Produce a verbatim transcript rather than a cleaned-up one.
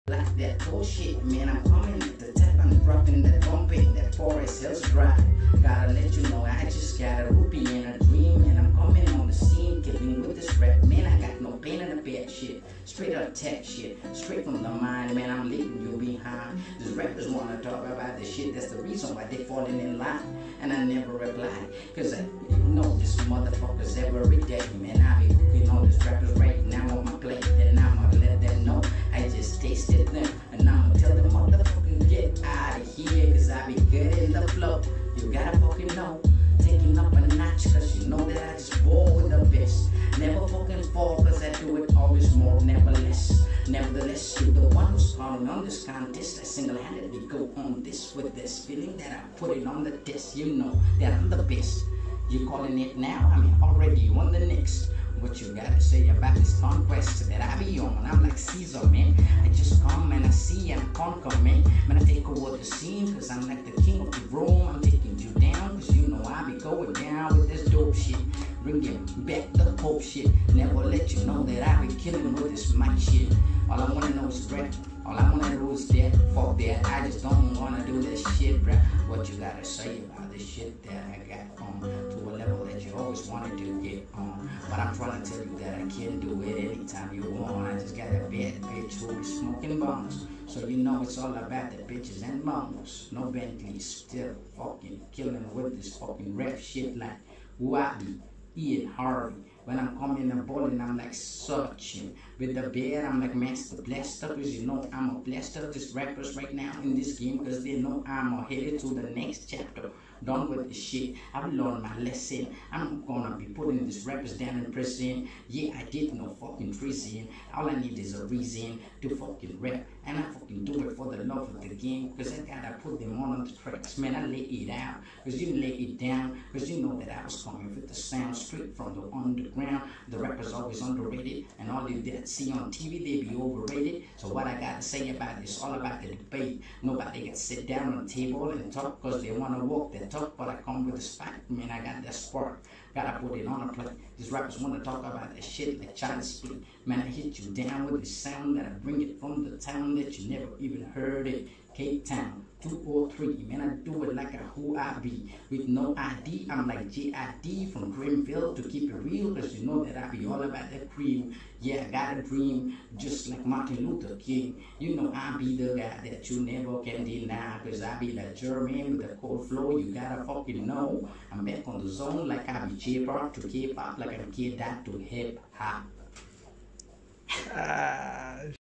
Like that bullshit, man, I'm coming at the tap, I'm dropping that bumping, that forest hills dry. Gotta let you know, I just got a rupee and a dream, and I'm coming on the scene, killing with this rap, man, I got no pain in the bed shit, straight up tech shit, straight from the mind, man, I'm leaving you behind. These rappers wanna talk about this shit, that's the reason why they falling in line, and I never reply, cause I know this motherfuckers every day, man, I be cooking all these rappers right now on my plate, and I'ma let them know, I just tasted them, and I'ma tell them motherfuckers get out of here, cause I be good in the flow. You gotta fucking know, taking up a notch, cause you know that I just roll with the best. Never fucking fall, cause I do it always more, nevertheless. Nevertheless, you're the one who's calling on this contest. I single-handedly go on this with this feeling that I put it on the test. You know that I'm the best. You calling it now? I mean, already you on the next. What you gotta say about this conquest that I be on? I'm like Caesar, man. I just come and I see and conquer, man. Man, I take over the scene, cause I'm like the king of the Rome. I'm taking you down, cause you know I be going down with this dope shit. Bringing back the hope shit. Never let you know that I be killing with this mic shit. All I wanna know is rap. All I wanna do is that. Fuck that. I just don't wanna do this shit, bruh. What you gotta say about this shit that I got on to a level that you always wanted to get on. But I'm trying to tell you that I can do it anytime you want. I just got a bad bitch who be smoking bombs. So you know it's all about the bitches and bombs. No Bentley, still fucking killing with this fucking rap shit like Wabi, Ian Harvey. When I'm coming and balling, I'm like searching. With the bear, I'm like Master Blaster, cause you know I'm a blaster. These rappers right now in this game, cause they know I'm headed to the next chapter. Done with this shit, I've learned my lesson. I'm gonna be putting these rappers down in prison. Yeah, I did no fucking treason. All I need is a reason to fucking rap. And I fucking do it for the love of the game, cause I gotta put them on the tracks. Man, I lay it out, cause you lay it down, cause you know that I was coming with the sound straight from the underground. The rappers always underrated, and all you that see on T V, they be overrated. So what I gotta say about this, all about the debate. Nobody can sit down on the table and talk, cause they wanna walk their talk, but I come with a spot, man, I got that spark. Gotta put it on a plate. These rappers wanna talk about that shit like China split. Man, I hit you down with the sound that I bring it from the town that you never even heard it. Cape Town, two oh three, man, I do it like a who I be. With no I D, I'm like J I D from Greenville to keep it real, cause you know that I be all about that cream. Yeah, I got a dream, just like Martin Luther King. You know I be the guy that you never can deny, cause I be like German with a cold flow, you gotta fucking know. I'm back on the zone like I be J-pop to K-pop, like I'm K-dot to hip-hop.